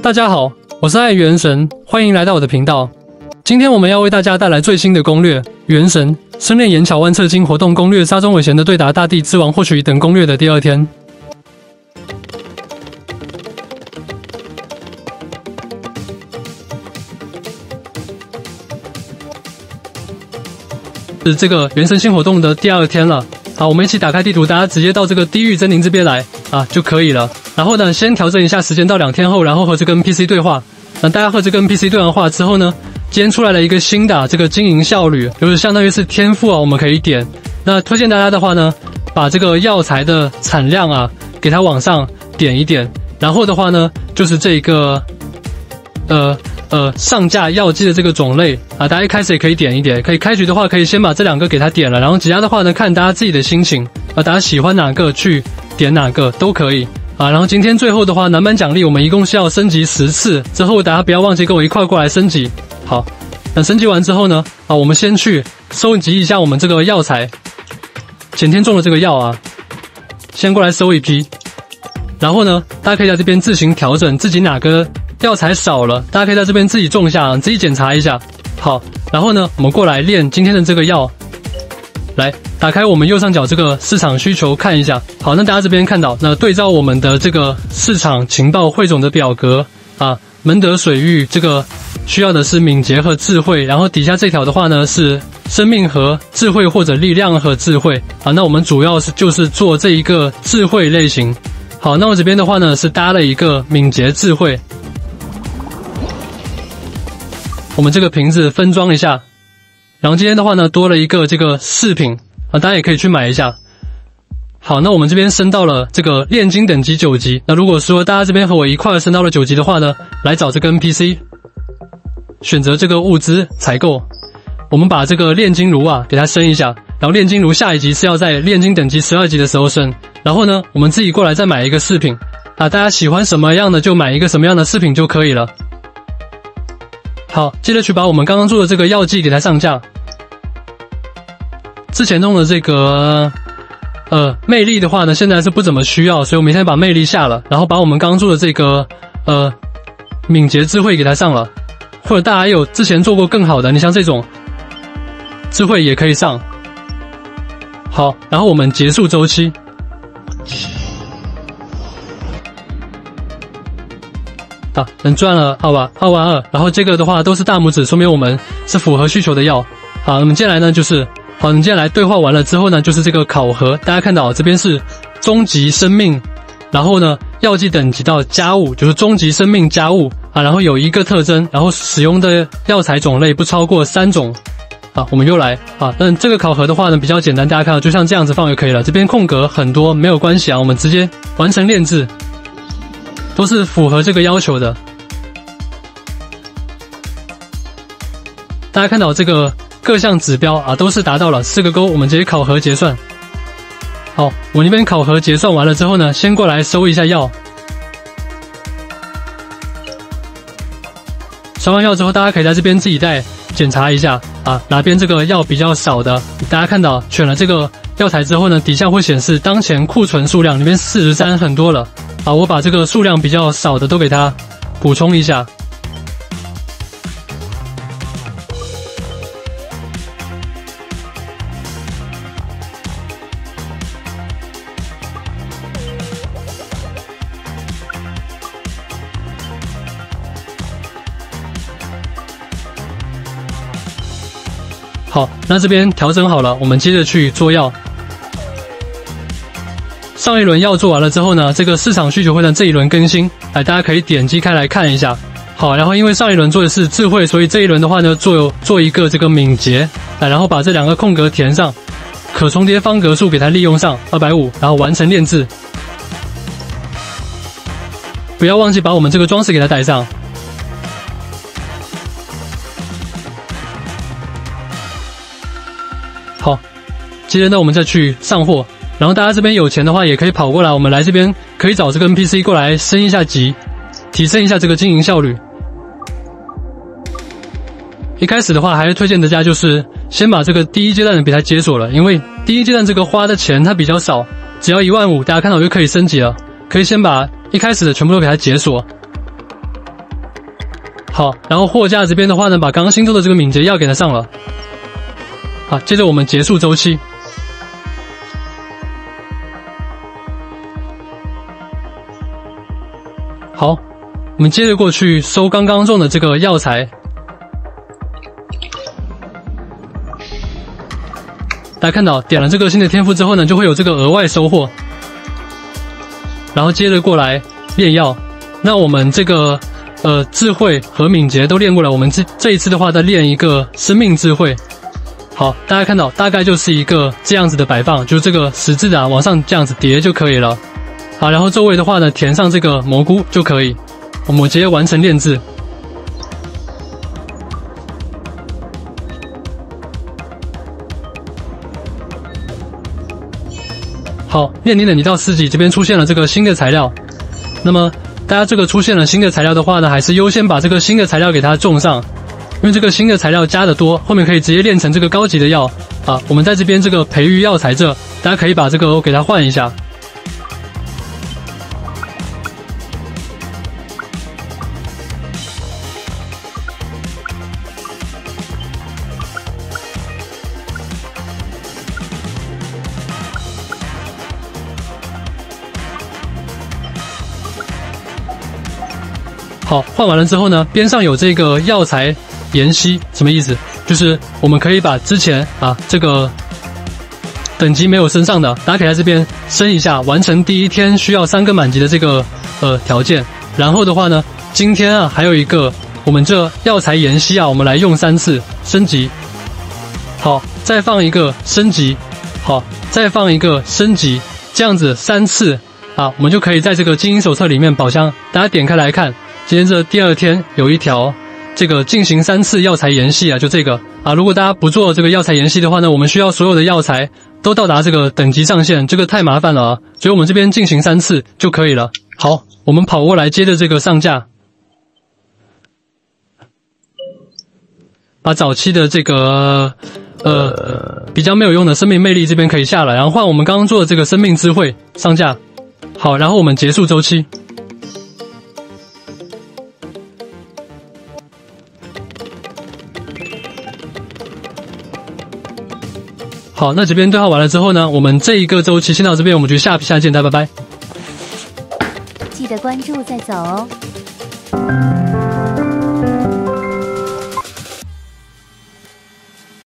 大家好，我是爱元神，欢迎来到我的频道。今天我们要为大家带来最新的攻略《元神深炼岩桥湾侧金活动攻略》沙中尾贤的对打大地之王获取等攻略的第2天。是这个元神新活动的第2天了。好，我们一起打开地图，大家直接到这个地狱真灵这边来啊就可以了。然后呢，先调整一下时间到2天后，然后和这跟 PC 对话。那大家和这跟 PC 对完话之后呢，今天出来了一个新的这个经营效率，就是相当于是天赋啊，我们可以点。那推荐大家的话呢，把这个药材的产量啊给它往上点一点。然后的话呢，就是这个上架药剂的这个种类啊，大家一开始也可以点一点。可以开局的话，可以先把这2个给它点了，然后其他的话呢，看大家自己的心情啊，大家喜欢哪个去点哪个都可以啊。然后今天最后的话，男版奖励我们一共是要升级10次，之后大家不要忘记跟我一块过来升级。好，那升级完之后呢，啊，我们先去收集一下我们这个药材，前天种的这个药啊，先过来收一批。然后呢，大家可以在这边自行调整自己哪个药材少了，大家可以在这边自己种一下，自己检查一下。好，然后呢，我们过来练今天的这个药。来，打开我们右上角这个市场需求看一下。好，那大家这边看到，那对照我们的这个市场情报汇总的表格啊，门德水域这个需要的是敏捷和智慧，然后底下这条的话呢是生命和智慧或者力量和智慧啊。那我们主要就是做这一个智慧类型。好，那我这边的话呢是搭了一个敏捷智慧。我们这个瓶子分装一下，然后今天的话呢多了一个这个饰品啊，大家也可以去买一下。好，那我们这边升到了这个炼金等级9级。那如果说大家这边和我一块升到了9级的话呢，来找这个 NPC， 选择这个物资采购，我们把这个炼金炉啊给它升一下，然后炼金炉下一级是要在炼金等级12级的时候升。然后呢，我们自己过来再买一个饰品啊，大家喜欢什么样的就买一个什么样的饰品就可以了。好，接着去把我们刚刚做的这个药剂给它上架。之前弄的这个魅力的话呢，现在是不怎么需要，所以我们现在把魅力下了，然后把我们刚刚做的这个敏捷智慧给它上了。或者大家有之前做过更好的，你像这种智慧也可以上。好，然后我们结束周期。啊，能赚了2万2，然后这个的话都是大拇指，说明我们是符合需求的药。好，那么接下来呢就是好，你接下来对话完了之后呢，就是这个考核，大家看到这边是终极生命，然后呢药剂等级到加物，就是终极生命加物啊，然后有一个特征，然后使用的药材种类不超过3种。啊，我们又来啊，那这个考核的话呢比较简单，大家看到就像这样子放就可以了，这边空格很多没有关系啊，我们直接完成炼制。都是符合这个要求的。大家看到这个各项指标啊，都是达到了4个勾，我们直接考核结算。好，我那边考核结算完了之后呢，先过来收一下药。收完药之后，大家可以在这边自己再检查一下啊，哪边这个药比较少的。大家看到选了这个药材之后呢，底下会显示当前库存数量，里面43很多了。好，我把这个数量比较少的都给它补充一下。好，那这边调整好了，我们接着去做药。上一轮药做完了之后呢，这个市场需求会在这一轮更新，大家可以点击开来看一下。好，然后因为上一轮做的是智慧，所以这一轮的话呢，做一个这个敏捷，然后把这2个空格填上，可重叠方格数给它利用上250，然后完成炼制。不要忘记把我们这个装饰给它带上。好，接着呢我们再去上货。然后大家这边有钱的话，也可以跑过来，我们来这边可以找这个 NPC 过来升一下级，提升一下这个经营效率。一开始的话，还是推荐大家就是先把这个第1阶段的给它解锁了，因为第1阶段这个花的钱它比较少，只要15000，大家看到就可以升级了。可以先把一开始的全部都给它解锁。 好，然后货架这边的话呢，把刚刚新做的这个敏捷药给它上了。好，接着我们结束周期。好，我们接着过去收刚刚种的这个药材。大家看到点了这个新的天赋之后呢，就会有这个额外收获。然后接着过来炼药。那我们这个智慧和敏捷都练过了，我们这一次的话再练一个生命智慧。好，大家看到大概就是一个这样子的摆放，就是这个十字啊往上这样子叠就可以了。好，然后周围的话呢填上这个蘑菇就可以，我们直接完成炼制。好，炼鼎等级到4级，这边出现了这个新的材料。那么大家这个出现了新的材料的话呢，还是优先把这个新的材料给它种上，因为这个新的材料加的多，后面可以直接炼成这个高级的药啊。我们在这边这个培育药材这，大家可以把这个给它换一下。好，换完了之后呢，边上有这个药材研析，什么意思？就是我们可以把之前这个等级没有升上的，大家可以在这边升一下，完成第一天需要3个满级的这个条件。然后的话呢，今天还有一个我们这药材研析我们来用3次升级。好，再放一个升级，好，再放一个升级，这样子3次我们就可以在这个经营手册里面宝箱，大家点开来看。今天这第2天有一条，这个进行3次药材研析就这个如果大家不做这个药材研析的话呢，我们需要所有的药材都到达这个等级上限，这个太麻烦了所以我们这边进行3次就可以了。好，我们跑过来接着这个上架，把早期的这个比较没有用的生命魅力这边可以下来，然后换我们刚刚做的这个生命智慧上架。好，然后我们结束周期。好，那这边对话完了之后呢，我们这一个周期先到这边，我们就下见，大家拜拜。 记得关注再走哦。